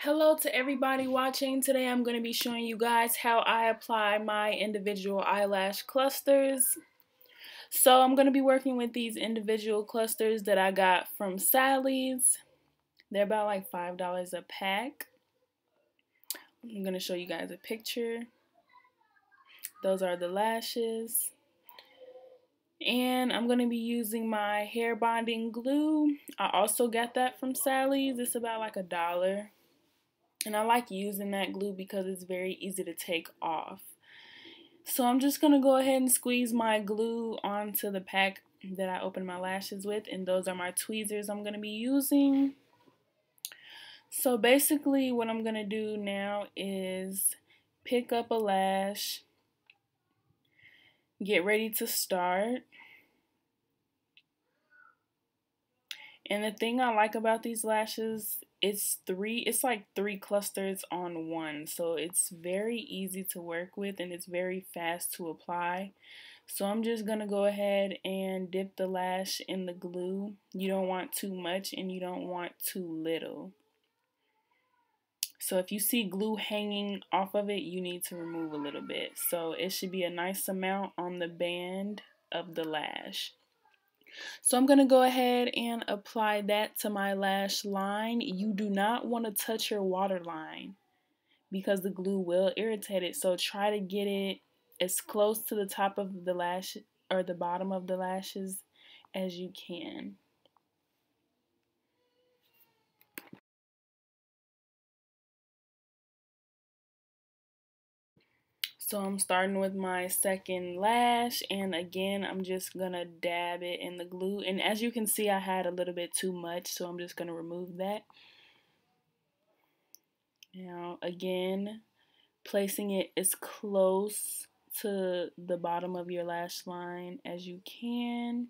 Hello to everybody watching. Today I'm going to be showing you guys how I apply my individual eyelash clusters. So I'm going to be working with these individual clusters that I got from Sally's. They're about like $5 a pack. I'm going to show you guys a picture. Those are the lashes. And I'm going to be using my hair bonding glue. I also got that from Sally's. It's about like $1. And I like using that glue because it's very easy to take off. So I'm just going to go ahead and squeeze my glue onto the pack that I opened my lashes with. And those are my tweezers I'm going to be using. So basically what I'm going to do now is pick up a lash, get ready to start. And the thing I like about these lashes, it's like three clusters on one. So it's very easy to work with and it's very fast to apply. So I'm just going to go ahead and dip the lash in the glue. You don't want too much and you don't want too little. So if you see glue hanging off of it, you need to remove a little bit. So it should be a nice amount on the band of the lash. So I'm going to go ahead and apply that to my lash line. You do not want to touch your waterline because the glue will irritate it. So try to get it as close to the top of the lash or the bottom of the lashes as you can. So I'm starting with my second lash, and again I'm just gonna dab it in the glue, and as you can see I had a little bit too much, so I'm just gonna remove that. Now again, placing it as close to the bottom of your lash line as you can.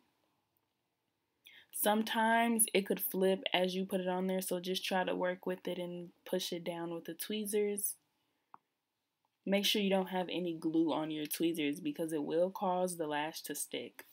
Sometimes it could flip as you put it on there, so just try to work with it and push it down with the tweezers. Make sure you don't have any glue on your tweezers because it will cause the lash to stick.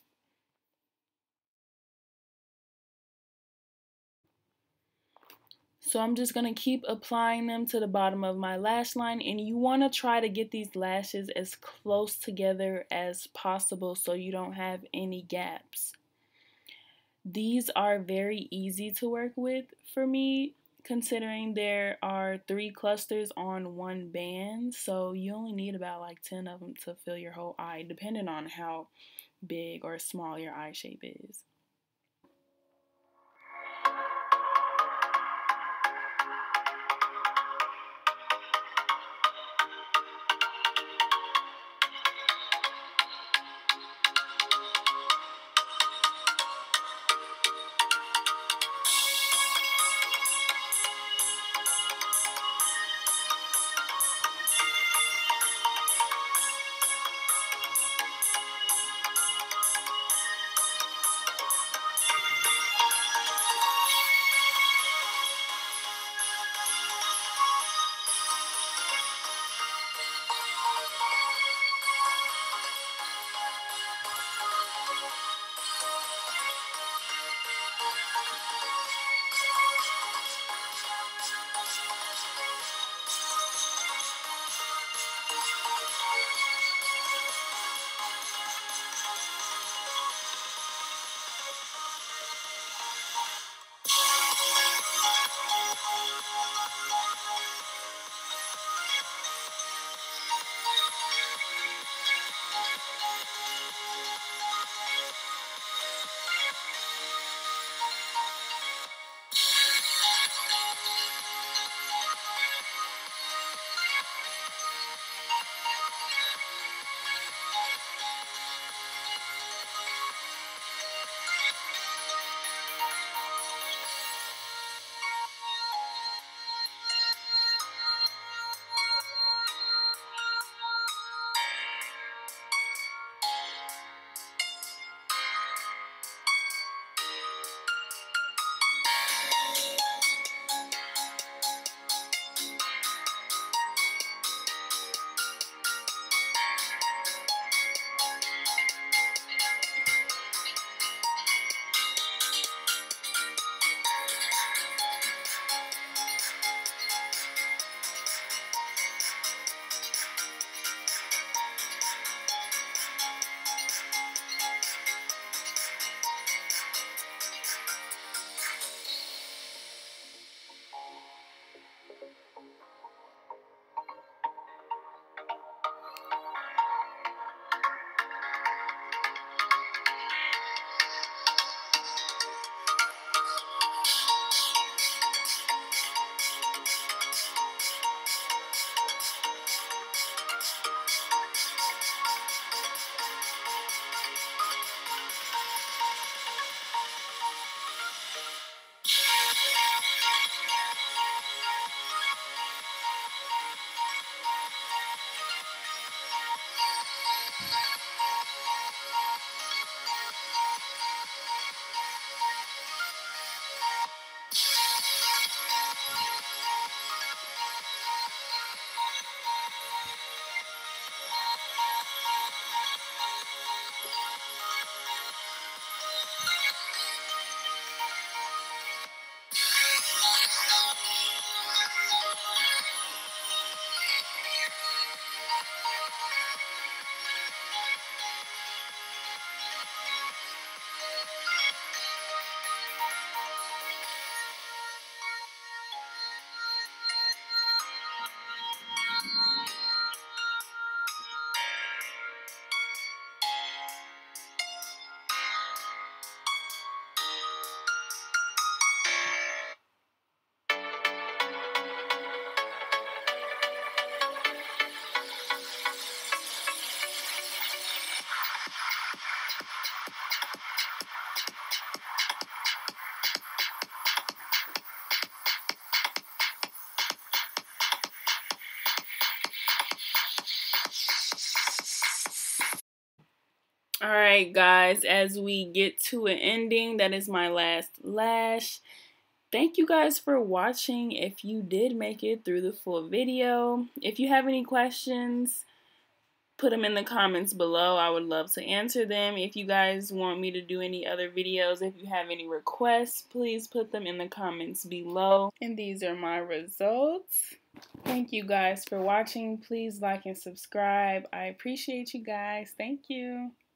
So I'm just going to keep applying them to the bottom of my lash line, and you want to try to get these lashes as close together as possible so you don't have any gaps. These are very easy to work with for me, considering there are 3 clusters on one band, so you only need about like 10 of them to fill your whole eye, depending on how big or small your eye shape is. Alright guys, as we get to an ending, that is my last lash. Thank you guys for watching if you did make it through the full video. If you have any questions, put them in the comments below. I would love to answer them. If you guys want me to do any other videos, if you have any requests, please put them in the comments below. And these are my results. Thank you guys for watching. Please like and subscribe. I appreciate you guys. Thank you.